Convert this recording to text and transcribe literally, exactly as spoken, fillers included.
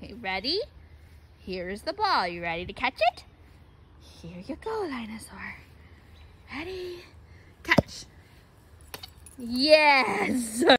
Okay, ready? Here's the ball. You ready to catch it? Here you go, Linus. Ready? Catch. Yes!